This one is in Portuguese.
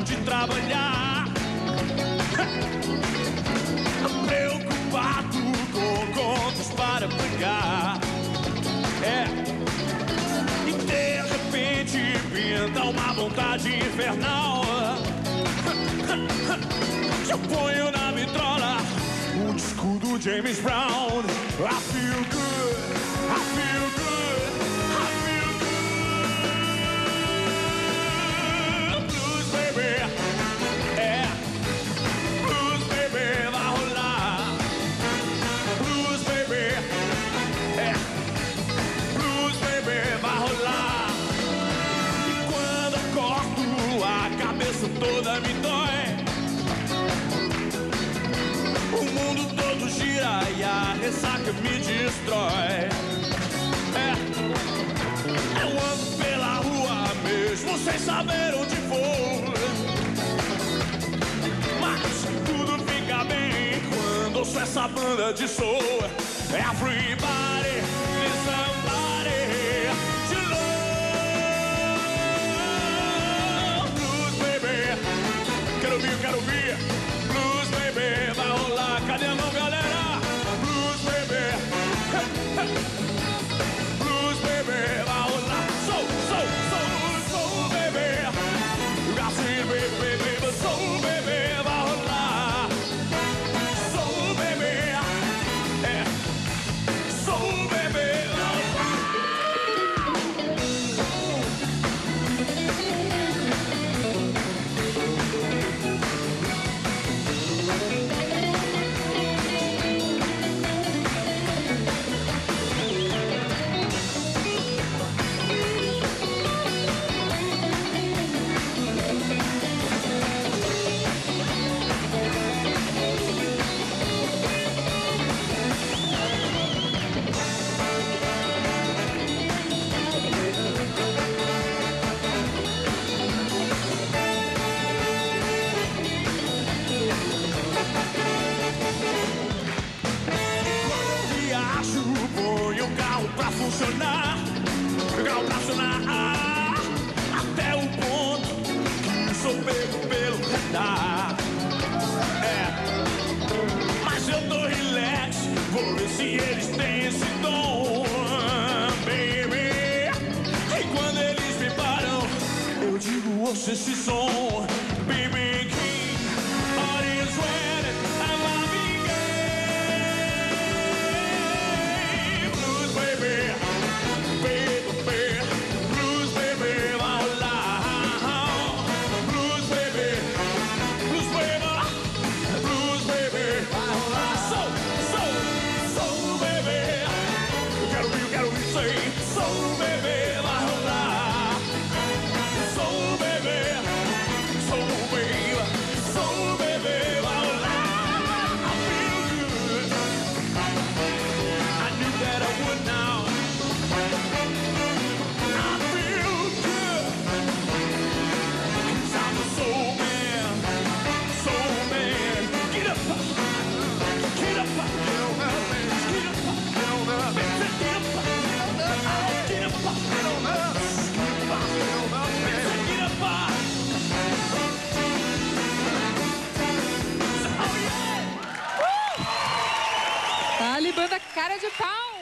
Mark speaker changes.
Speaker 1: de trabalhar, preocupado com contas para pagar. E de repente pinta uma vontade infernal. Eu ponho na vitrola o disco do James Brown. I feel good, I feel good, I feel good. Blues, baby, blues, baby, vai rolar. Blues, baby, blues, baby, vai rolar. E quando eu corto, a cabeça toda me dói. O mundo todo gira e a ressaca me destrói. Eu ando pela rua mesmo sem saber onde vou. Mas tudo fica bem quando ouço essa banda de soul. Everybody needs somebody to love. Blues, baby, quero ouvir, quero ouvir. Blues, baby, vai rolar. Cadê a mão, galera? Blues, baby, blues, baby, vai rolar. Soul, soul, soul, soul, baby. Assim, baby, baby, soul, baby, vai rolar. Soul, baby, soul, baby, vai rolar. Põe o carro pra funcionar, até o ponto que sou pego pelo radar. Mas eu tô relax, vou ver se eles têm esse dom, baby. E quando eles me param, eu digo, ouça esse som, baby King, audience ready, I'm loving game. Blues, baby, baby, blues, baby, vai rolar. Blues, baby, blues, baby, blues, baby, vai rolar. Soul, soul, soul, baby, eu quero ouvir, say, soul, baby, vai rolar. Soul, baby, soul, baby, soul, baby, vai rolar. I feel good, I knew that I would now. I feel good, 'cause I'm a soul man, soul man. Get up, get up, get on up, man. Get up, get on up, get up, get up, get on up, get on up, man. Get up, oh yeah.
Speaker 2: Tá ali, banda Cara de Pau.